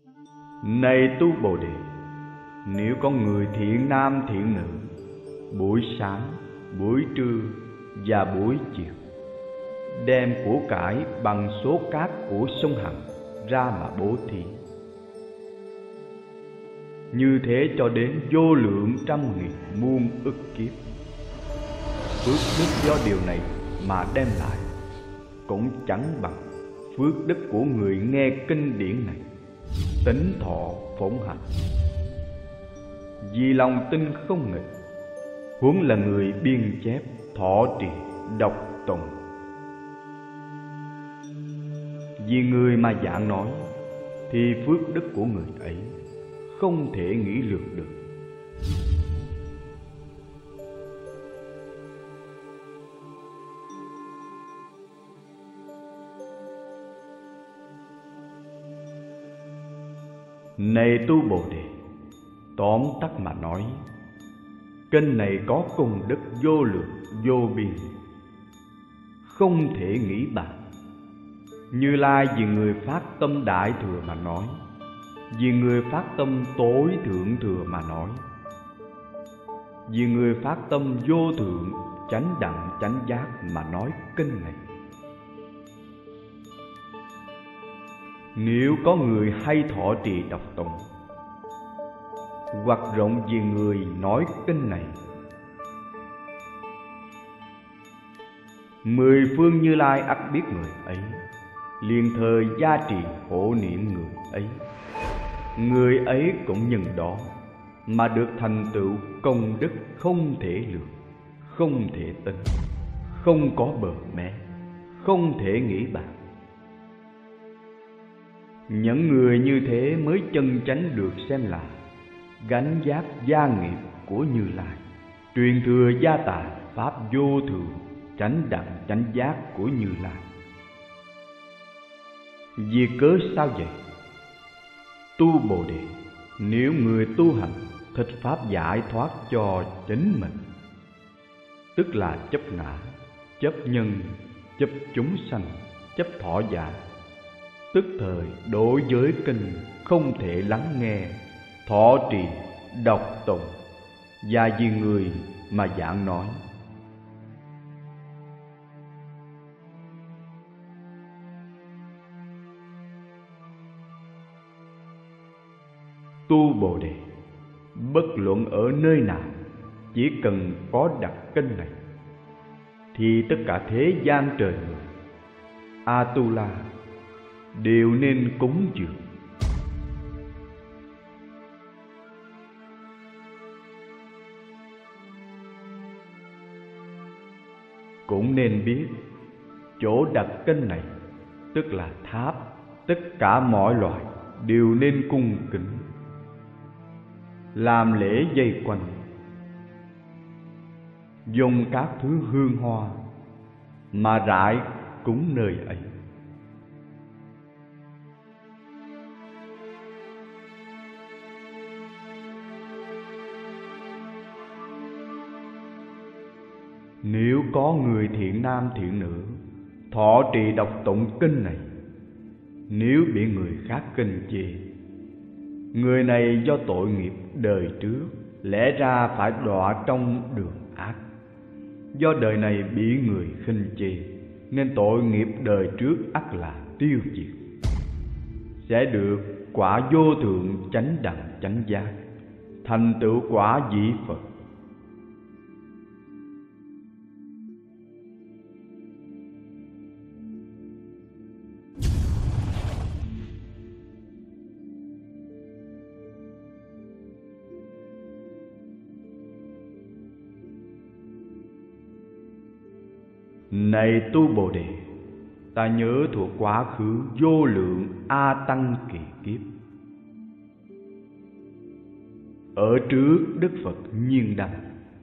Này tu Bồ Đề, nếu có người thiện nam thiện nữ, buổi sáng, buổi trưa và buổi chiều đem của cải bằng số cát của sông Hằng ra mà bố thí, như thế cho đến vô lượng trăm nghìn muôn ức kiếp, phước đức do điều này mà đem lại cũng chẳng bằng phước đức của người nghe kinh điển này, tính thọ phụng hành. Vì lòng tin không nghịch, huống là người biên chép, thọ trì, đọc tụng. Vì người mà giảng nói, thì phước đức của người ấy không thể nghĩ lường được. Này tu Bồ Đề, tóm tắt mà nói, kinh này có công đức vô lượng vô biên, không thể nghĩ bàn. Như Lai vì người phát tâm đại thừa mà nói, vì người phát tâm tối thượng thừa mà nói, vì người phát tâm vô thượng chánh đẳng chánh giác mà nói kinh này. Nếu có người hay thọ trì đọc tụng, hoặc rộng vì người nói kinh này, 10 phương Như Lai ắt biết người ấy, liền thời gia trì hộ niệm người ấy. Người ấy cũng nhân đó mà được thành tựu công đức không thể lường, không thể tính, không có bờ mé, không thể nghĩ bàn. Những người như thế mới chân chánh được xem là gánh vác gia nghiệp của Như Lai, truyền thừa gia tài pháp vô thường chánh đẳng chánh giác của Như Lai. Vì cớ sao vậy? Tu Bồ Đề, nếu người tu hành thích pháp giải thoát cho chính mình, tức là chấp ngã, chấp nhân, chấp chúng sanh, chấp thọ giả, tức thời đối với kinh không thể lắng nghe, thọ trì, đọc tụng, và vì người mà giảng nói. Tu Bồ Đề, bất luận ở nơi nào, chỉ cần có đặt kinh này, thì tất cả thế gian trời người, Atula đều nên cúng dường. Cũng nên biết chỗ đặt kinh này, tức là tháp, tất cả mọi loài đều nên cung kính, làm lễ dây quanh, dùng các thứ hương hoa mà rải cúng nơi ấy. Nếu có người thiện nam thiện nữ thọ trì đọc tụng kinh này, nếu bị người khác kinh chê, người này do tội nghiệp đời trước lẽ ra phải đọa trong đường ác. Do đời này bị người khinh chê, nên tội nghiệp đời trước ắt là tiêu diệt, sẽ được quả vô thượng chánh đẳng chánh giác, thành tựu quả vị Phật. Này tu Bồ Đề, ta nhớ thuộc quá khứ vô lượng A Tăng kỳ kiếp. Ở trước Đức Phật Nhiên Đăng,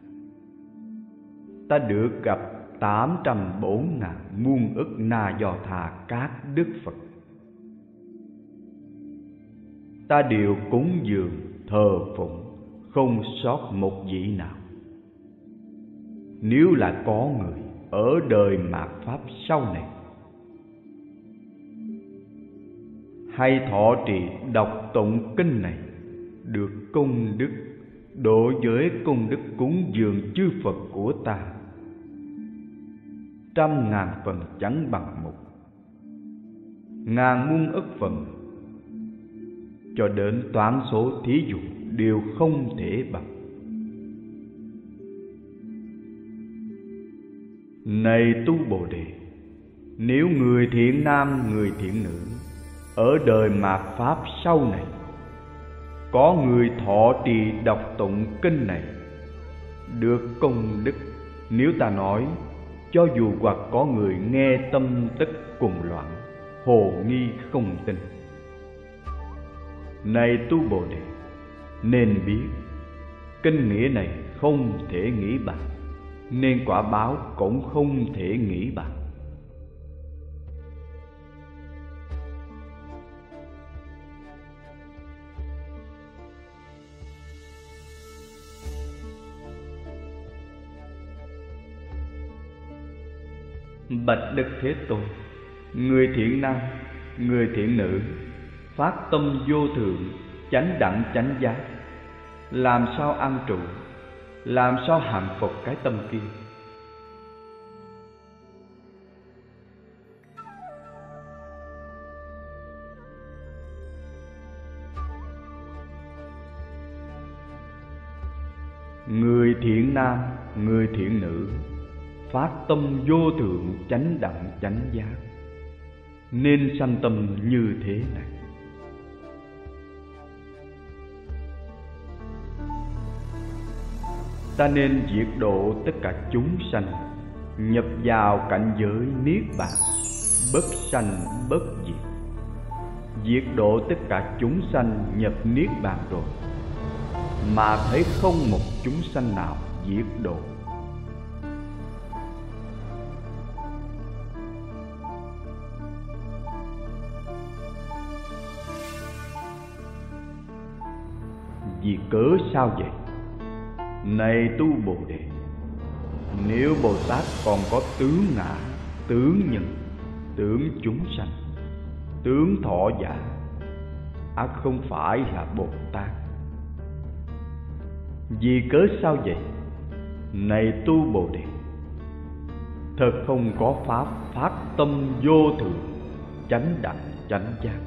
ta được gặp 804.000 muôn ức Na Do Tha các Đức Phật. Ta đều cúng dường thờ phụng, không sót một vị nào. Nếu là có người ở đời mạt pháp sau này hay thọ trì đọc tụng kinh này, được công đức đối với công đức cúng dường chư Phật của ta 100.000 phần chẳng bằng một, ngàn muôn ức phần, cho đến toán số thí dụ đều không thể bằng. Này tu Bồ Đề, nếu người thiện nam, người thiện nữ ở đời mạt pháp sau này có người thọ trì đọc tụng kinh này, được công đức. Nếu ta nói, cho dù hoặc có người nghe tâm tức cuồng loạn, hồ nghi không tin. Này tu Bồ Đề, nên biết kinh nghĩa này không thể nghĩ bàn, nên quả báo cũng không thể nghĩ bàn. Bạch Đức Thế Tôn, người thiện nam, người thiện nữ phát tâm vô thượng chánh đẳng chánh giác, làm sao an trụ, làm sao hạnh phục cái tâm kia? Người thiện nam, người thiện nữ phát tâm vô thượng chánh đẳng chánh giác, nên sanh tâm như thế này. Ta nên diệt độ tất cả chúng sanh, nhập vào cảnh giới niết bàn, bất sanh bất diệt. Diệt độ tất cả chúng sanh nhập niết bàn rồi, mà thấy không một chúng sanh nào diệt độ. Vì cớ sao vậy? Này tu Bồ Đề, nếu Bồ Tát còn có tướng ngã, tướng nhân, tướng chúng sanh, tướng thọ giả, ắt không phải là Bồ Tát. Vì cớ sao vậy? Này tu Bồ Đề, thật không có pháp phát tâm vô thượng chánh đẳng chánh giác.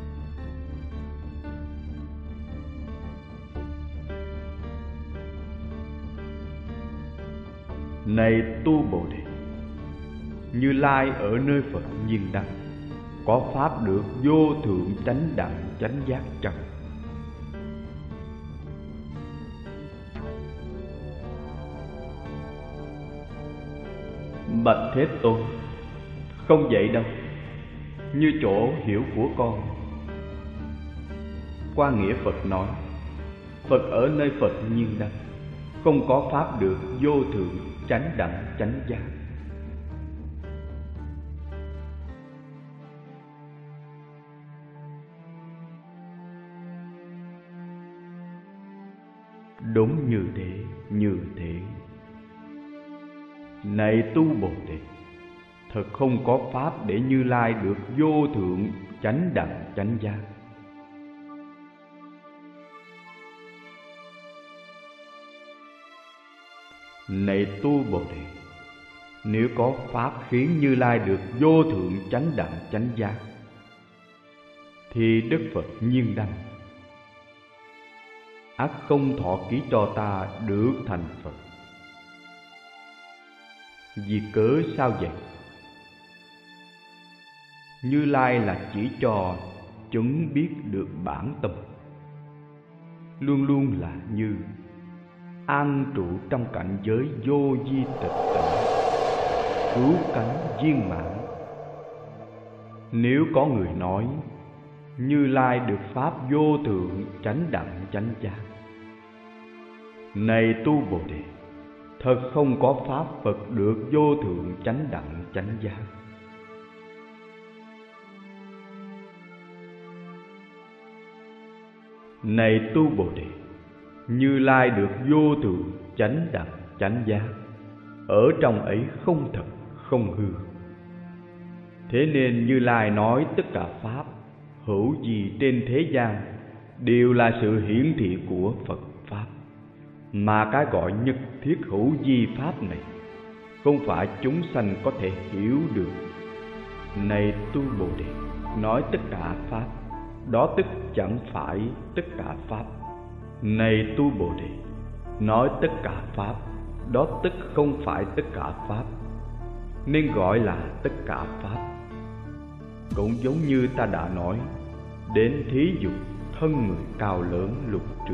Này tu Bồ Đề, Như Lai ở nơi Phật Nhiên Đăng có pháp được vô thượng chánh đẳng chánh giác chăng? Bạch Thế Tôn, không vậy đâu. Như chỗ hiểu của con, qua nghĩa Phật nói, Phật ở nơi Phật Nhiên Đăng không có pháp được vô thượng chánh đẳng chánh giác. Đúng như thế, như thế. Này tu Bồ Đề, thật không có pháp để Như Lai được vô thượng chánh đẳng chánh giác. Này tu Bồ Đề, nếu có pháp khiến Như Lai được vô thượng chánh đẳng chánh giác, thì Đức Phật Nhiên Đăng ắt không thọ ký cho ta được thành Phật. Vì cớ sao vậy? Như Lai là chỉ cho chúng biết được bản tâm, luôn luôn là như an trụ trong cảnh giới vô vi tịch tỉnh, cứu cánh viên mãn. Nếu có người nói Như Lai được pháp vô thượng chánh đẳng chánh giác, này tu Bồ Đề, thật không có pháp Phật được vô thượng chánh đẳng chánh giác. Này tu Bồ Đề, Như Lai được vô thượng chánh đẳng chánh giác, ở trong ấy không thật không hư. Thế nên Như Lai nói tất cả pháp hữu gì trên thế gian đều là sự hiển thị của Phật Pháp. Mà cái gọi nhất thiết hữu di Pháp này không phải chúng sanh có thể hiểu được. Này tu Bồ Đề, nói tất cả Pháp, đó tức chẳng phải tất cả Pháp. Này tu Bồ Đề, nói tất cả Pháp, đó tức không phải tất cả Pháp, nên gọi là tất cả Pháp. Cũng giống như ta đã nói, đến thí dụ thân người cao lớn lúc trước.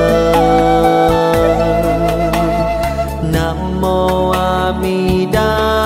Nam mô A Di Đà